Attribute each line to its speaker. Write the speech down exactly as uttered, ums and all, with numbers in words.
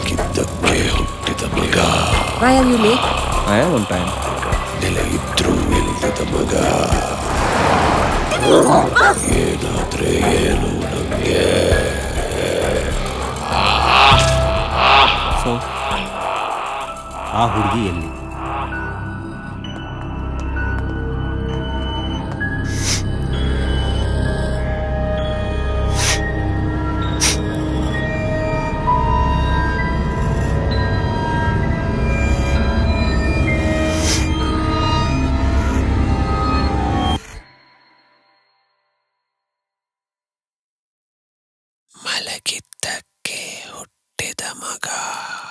Speaker 1: ಮಲಗಿದ್ದಕ್ಕೆ ಹುಟ್ಟಿದ ಮಗ.
Speaker 2: Why are you late?
Speaker 3: I am on time.
Speaker 1: ನೆಲೆ ಇದ್ರೂ ಇಲ್ಲದ ಮಗ. ಏನಾದ್ರೆ ಏನು ನಮ್ಗೆ.
Speaker 4: ಸೊ ಆ ಹುಡುಗಿ ಎಲ್ಲಿ?
Speaker 1: ಮಲಗಿದ್ದಕ್ಕೆ ಹುಟ್ಟಿದ ಮಗ.